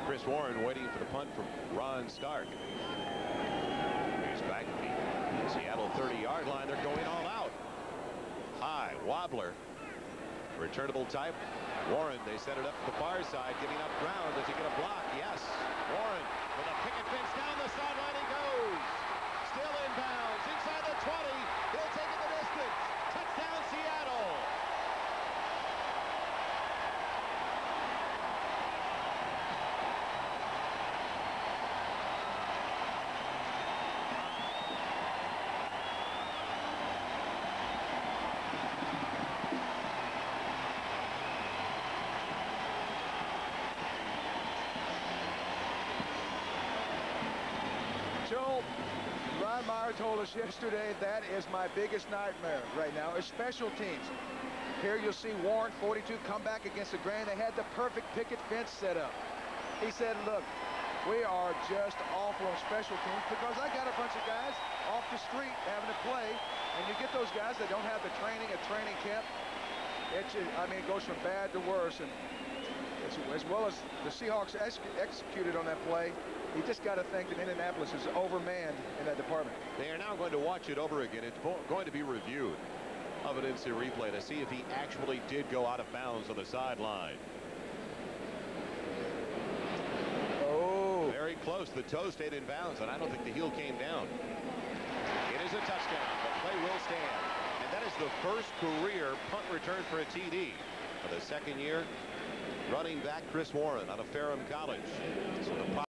Chris Warren waiting for the punt from Ron Stark. Here's back to the Seattle 30-yard line. They're going all out. High wobbler. Returnable type. Warren, they set it up to the far side, giving up ground. Does he get a block? Yes. Warren with a picket fence down the sideline. He goes. Still inbounds. Inside the 20. He'll take it the distance. Touchdown, Seattle. Joe, Ron Meyer told us yesterday that is my biggest nightmare right now is special teams. Here you'll see Warren, 42, come back against the grain. They had the perfect picket fence set up. He said, look, we are just awful on special teams because I got a bunch of guys off the street having to play, and you get those guys that don't have the training at training camp. It goes from bad to worse, and as well as the Seahawks executed on that play, you just got to think that Indianapolis is overmanned in that department. They are now going to watch it over again. It's going to be reviewed of an instant replay to see if he actually did go out of bounds on the sideline. Oh. Very close. The toe stayed in bounds, and I don't think the heel came down. It is a touchdown. The play will stand. And that is the first career punt return for a TD. For the second year, running back Chris Warren out of Ferrum College. So the